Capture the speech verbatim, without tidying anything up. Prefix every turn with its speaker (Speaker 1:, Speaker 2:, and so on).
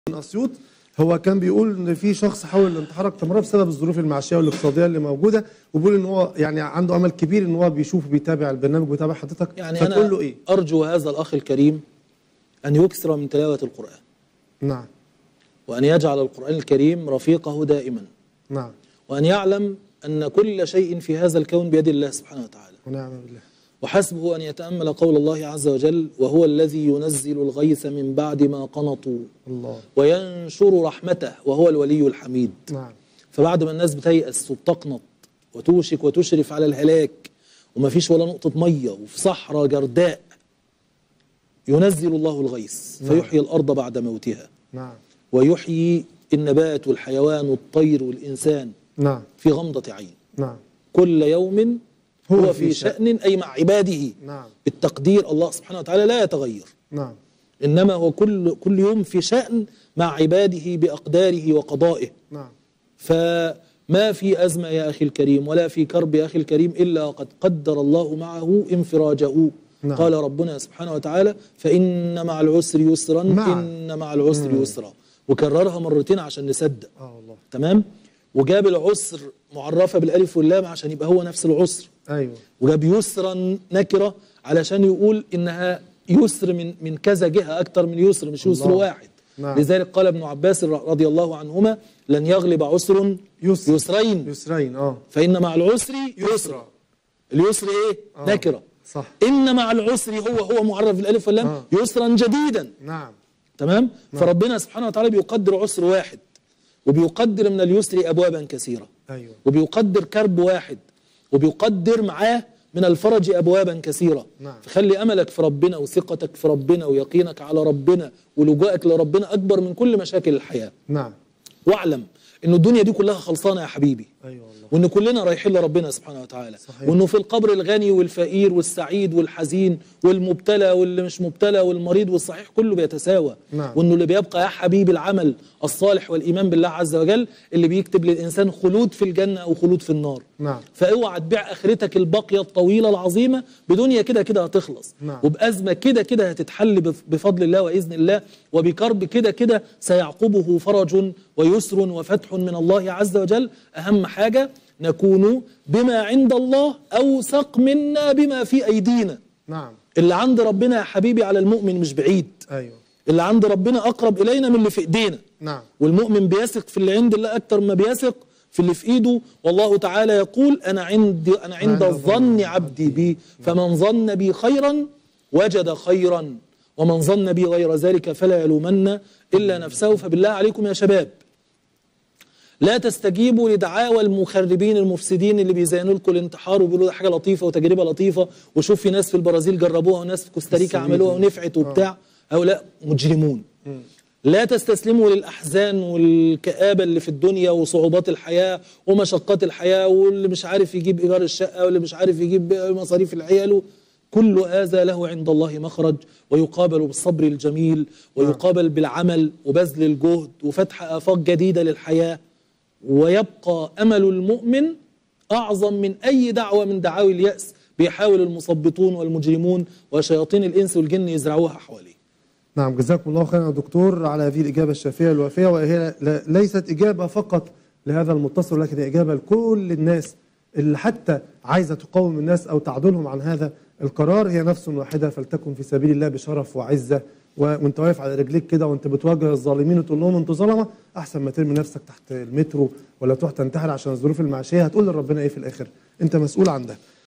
Speaker 1: من اسيوط هو كان بيقول ان في شخص حاول الانتحار اكتر مره بسبب الظروف المعيشيه والاقتصاديه اللي موجوده، وبيقول ان هو يعني عنده امل كبير ان هو بيشوف وبيتابع البرنامج وبيتابع حضرتك.
Speaker 2: يعني
Speaker 1: فتقول
Speaker 2: أنا
Speaker 1: له ايه؟
Speaker 2: أرجو هذا الأخ الكريم أن يكثر من تلاوة القرآن.
Speaker 1: نعم.
Speaker 2: وأن يجعل القرآن الكريم رفيقه دائما.
Speaker 1: نعم.
Speaker 2: وأن يعلم أن كل شيء في هذا الكون بيد الله سبحانه وتعالى.
Speaker 1: ونعم بالله.
Speaker 2: وحسبه أن يتأمل قول الله عز وجل: وهو الذي ينزل الغيث من بعد ما قنطوا
Speaker 1: الله
Speaker 2: وينشر رحمته وهو الولي الحميد.
Speaker 1: نعم.
Speaker 2: فبعد ما الناس بتيأس وبتقنط وتوشك وتشرف على الهلاك وما فيش ولا نقطة مية وفي صحراء جرداء، ينزل الله الغيث فيحيي الأرض بعد موتها.
Speaker 1: نعم.
Speaker 2: ويحيي النبات والحيوان والطير والإنسان
Speaker 1: نعم.
Speaker 2: في غمضة عين.
Speaker 1: نعم.
Speaker 2: كل يوم هو, هو في, في شأن, شأن أي مع عباده.
Speaker 1: نعم.
Speaker 2: بالتقدير الله سبحانه وتعالى لا يتغير.
Speaker 1: نعم.
Speaker 2: إنما هو كل كل يوم في شأن مع عباده بأقداره وقضائه.
Speaker 1: نعم.
Speaker 2: فما في أزمة يا أخي الكريم ولا في كرب يا أخي الكريم إلا قد قدر الله معه انفراجه. نعم. قال ربنا سبحانه وتعالى: فإن مع العسر يسرا. مع. إن مع العسر مم. يسرا. وكررها مرتين عشان نصدق.
Speaker 1: آه والله.
Speaker 2: تمام. وجاب العسر معرفة بالألف واللام عشان يبقى هو نفس العسر.
Speaker 1: أيوه.
Speaker 2: وجاب يسرا نكرة علشان يقول إنها يسر من من كذا جهة، أكتر من يسر، مش يسر واحد. نعم. لذلك قال ابن عباس رضي الله عنهما: لن يغلب عسر يسر. يسرين
Speaker 1: يسرين اه
Speaker 2: فإن مع العسر يسرا. اليسر إيه؟ آه. نكرة.
Speaker 1: صح.
Speaker 2: إن مع العسر هو هو معرف بالألف واللام. آه. يسرا جديدا.
Speaker 1: نعم.
Speaker 2: تمام؟ نعم. فربنا سبحانه وتعالى بيقدر عسر واحد، وبيقدر من اليسر أبوابا كثيرة.
Speaker 1: أيوه.
Speaker 2: وبيقدر كرب واحد، وبيقدر معاه من الفرج أبوابا كثيرة.
Speaker 1: نعم.
Speaker 2: فخلي أملك في ربنا وثقتك في ربنا ويقينك على ربنا ولجوءك لربنا أكبر من كل مشاكل الحياة.
Speaker 1: نعم.
Speaker 2: واعلم إن الدنيا دي كلها خلصانة يا حبيبي.
Speaker 1: أيوه والله.
Speaker 2: وإن كلنا رايحين لربنا سبحانه وتعالى.
Speaker 1: صحيح.
Speaker 2: وإنه في القبر الغني والفقير والسعيد والحزين والمبتلى واللي مش مبتلى والمريض والصحيح كله بيتساوى.
Speaker 1: نعم.
Speaker 2: وإنه اللي بيبقى يا حبيبي العمل الصالح والإيمان بالله عز وجل اللي بيكتب للإنسان خلود في الجنة أو خلود في النار.
Speaker 1: نعم.
Speaker 2: فاوعى تبيع آخرتك الباقية الطويلة العظيمة بدنيا كده كده هتخلص.
Speaker 1: نعم.
Speaker 2: وبأزمة كده كده هتتحل بفضل الله وإذن الله، وبكرب كده كده سيعقبه فرج ويسر وفتح من الله عز وجل. أهم حاجة نكون بما عند الله أوثق منا بما في أيدينا.
Speaker 1: نعم.
Speaker 2: اللي عند ربنا يا حبيبي على المؤمن مش بعيد.
Speaker 1: أيوه.
Speaker 2: اللي عند ربنا أقرب إلينا من اللي في إيدينا.
Speaker 1: نعم.
Speaker 2: والمؤمن بيثق في اللي عند الله أكتر ما بيثق في اللي في إيده. والله تعالى يقول: أنا عند أنا عند الظن عبدي بي، فمن ظن بي خيرا وجد خيرا، ومن ظن بي غير ذلك فلا يلومن إلا نفسه. فبالله عليكم يا شباب لا تستجيبوا لدعاوى المخربين المفسدين اللي بيزينوا لكم الانتحار وبيقولوا ده حاجه لطيفه وتجربه لطيفه، وشوف في ناس في البرازيل جربوها وناس في كوستاريكا عملوها ونفعت وبتاع. هؤلاء مجرمون. م. لا تستسلموا للأحزان والكآبة اللي في الدنيا وصعوبات الحياة ومشقات الحياة، واللي مش عارف يجيب إيجار الشقة واللي مش عارف يجيب مصاريف العيال. كل هذا له عند الله مخرج، ويقابل بالصبر الجميل، ويقابل بالعمل وبذل الجهد وفتح آفاق جديدة للحياة. ويبقى أمل المؤمن أعظم من أي دعوة من دعاوي اليأس بيحاول المثبطون والمجرمون وشياطين الإنس والجن يزرعوها حواليه.
Speaker 1: نعم. جزاكم الله خيرا يا دكتور على هذه الإجابة الشافية الوافية، وهي ليست إجابة فقط لهذا المتصل، ولكن إجابة لكل الناس اللي حتى عايزة تقاوم الناس أو تعدلهم عن هذا القرار. هي نفس واحدة فلتكن في سبيل الله بشرف وعزة، وانت واقف على رجليك كده وانت بتواجه الظالمين وتقول لهم انتوا ظلمه، احسن ما ترمي نفسك تحت المترو ولا تروح تنتحر عشان الظروف المعيشيه. هتقول لربنا ايه في الاخر؟ انت مسؤول عن ده.